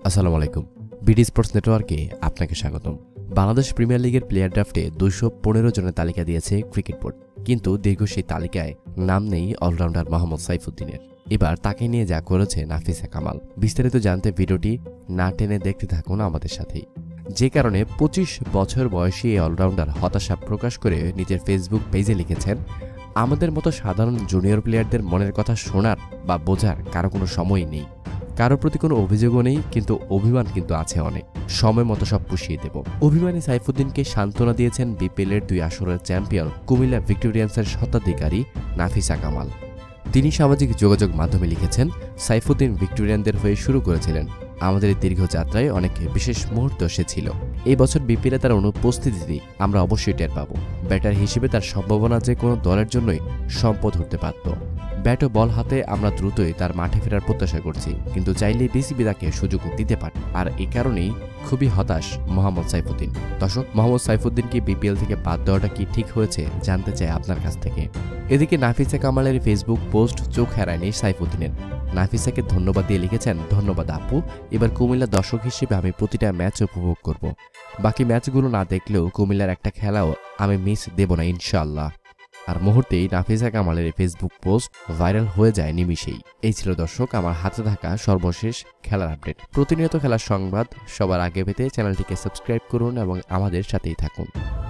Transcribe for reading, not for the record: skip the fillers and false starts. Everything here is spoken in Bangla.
আসসালামু আলাইকুম। বিডি স্পোর্টস নেটওয়ার্কে আপনাকে স্বাগতম। বাংলাদেশ প্রিমিয়ার লিগের প্লেয়ার ড্রাফটে 215 জনের তালিকা দিয়েছে ক্রিকেট বোর্ড, কিন্তু দীর্ঘ সেই তালিকায় নাম নেই অলরাউন্ডার মোহাম্মদ সাইফুদ্দিনের। এবার তাকে নিয়ে যা করেছে নাফিসা কামাল। বিস্তারিত জানতে ভিডিওটি না টেনে দেখতে থাকুন আমাদের সাথেই। যে কারণে 25 বছর বয়সী এই অলরাউন্ডার হতাশা প্রকাশ করে নিজের ফেসবুক পেজে লিখেছেন, আমাদের মতো সাধারণ জুনিয়র প্লেয়ারদের মনের কথা শোনার বা বোঝার কারো কোনো সময়ই নেই। কারো প্রতি কোনো অভিযোগও নেই, কিন্তু অভিমান কিন্তু আছে অনেক। সময় মতো সব পুষিয়ে দেব। অভিমানী সাইফুদ্দিনকে সান্ত্বনা দিয়েছেন বিপিএলের 2 আসরের চ্যাম্পিয়ন কুমিল্লা ভিক্টোরিয়ান্সের স্বত্বাধিকারী নাফিসা কামাল। তিনি সামাজিক যোগাযোগ মাধ্যমে লিখেছেন, সাইফুদ্দিন ভিক্টোরিয়ানদের হয়ে শুরু করেছিলেন। আমাদের এই দীর্ঘ যাত্রায় অনেক বিশেষ মুহূর্ত এসেছিল। এই বছর বিপিএলে তার অনুপস্থিতিতে আমরা অবশ্যই টের পাব। ব্যাটার হিসেবে তার সম্ভাবনা যে কোনো দলের জন্যই সম্পদ হতে পারত। ব্যাট ও বল হাতে আমরা দ্রুতই তার মাঠে ফেরার প্রত্যাশা করছি, কিন্তু চাইলেই বিসিবি তাকে সুযোগ দিতে পারে। আর এ কারণেই খুবই হতাশ মোহাম্মদ সাইফুদ্দিন। দর্শক, মোহাম্মদ সাইফুদ্দিনকে বিপিএল থেকে বাদ দেওয়াটা কি ঠিক হয়েছে জানতে চাই আপনার কাছ থেকে। এদিকে নাফিসা কামালের ফেসবুক পোস্ট চোখ হারায়নি সাইফুদ্দিনের। নাফিসাকে ধন্যবাদ দিয়ে লিখেছেন, ধন্যবাদ আপু, এবার কুমিল্লার দর্শক হিসেবে আমি প্রতিটা ম্যাচ উপভোগ করব। বাকি ম্যাচগুলো না দেখলেও কুমিল্লার একটা খেলাও আমি মিস দেব না ইনশাআল্লাহ। আর মুহূর্তেই নাফিসা কামালের ফেসবুক পোস্ট ভাইরাল হয়ে যায় নিমিষেই। এই ছিল দর্শক আমার হাতে থাকা সর্বশেষ খেলার আপডেট। প্রতিনিয়ত খেলার সংবাদ সবার আগে পেতে চ্যানেলটিকে সাবস্ক্রাইব করুন এবং আমাদের সাথেই থাকুন।